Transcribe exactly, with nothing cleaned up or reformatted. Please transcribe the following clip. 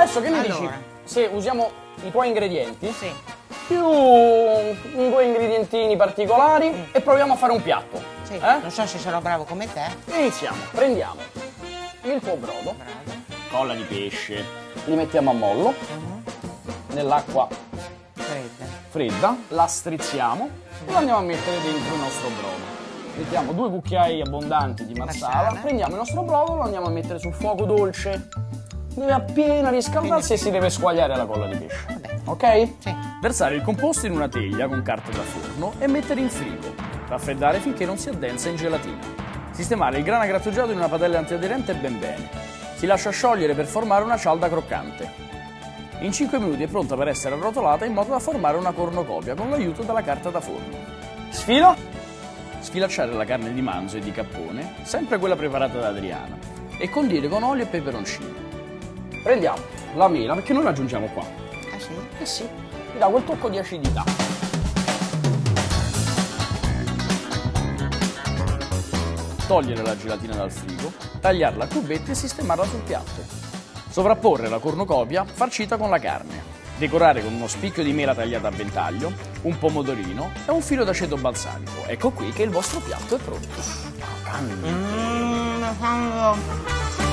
Adesso che mi Allora. dici se usiamo i tuoi ingredienti Sì. più un due ingredientini particolari Mm. e proviamo a fare un piatto. Sì. Eh? Non so se sono bravo come te. Iniziamo, prendiamo il tuo brodo, Bravo. colla di pesce, li mettiamo a mollo Mhm. nell'acqua Fredda. fredda, la strizziamo e la andiamo a mettere dentro il nostro brodo. Mettiamo due cucchiai abbondanti di marsala, Marsala. prendiamo il nostro brodo e lo andiamo a mettere sul fuoco dolce. Deve appena riscaldarsi e si deve squagliare la colla di pesce. Vabbè. Ok? Sì. Versare il composto in una teglia con carta da forno e mettere in frigo. Raffreddare finché non si addensa in gelatina. Sistemare il grana grattugiato in una padella antiaderente ben bene. Si lascia sciogliere per formare una cialda croccante. In cinque minuti è pronta per essere arrotolata in modo da formare una cornucopia con l'aiuto della carta da forno. Sfilo? Sfilacciare la carne di manzo e di cappone, sempre quella preparata da Adriana, e condire con olio e peperoncino. Prendiamo la mela, perché noi la aggiungiamo qua. Ah sì? Eh sì, mi dà quel tocco di acidità. Togliere la gelatina dal frigo, tagliarla a cubetti e sistemarla sul piatto. Sovrapporre la cornucopia farcita con la carne. Decorare con uno spicchio di mela tagliata a ventaglio, un pomodorino e un filo d'aceto balsamico. Ecco qui che il vostro piatto è pronto. Mmm,